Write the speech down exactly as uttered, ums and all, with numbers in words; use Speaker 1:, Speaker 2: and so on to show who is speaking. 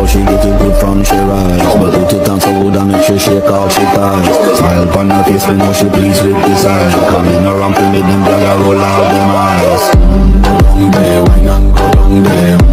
Speaker 1: she get it good from she rise. But put it on so good and make sure she call she ties. Smile upon her face, we know she pleased with this eye. Coming around to make them drag her roll out them eyes. Go down there, wine and go down there.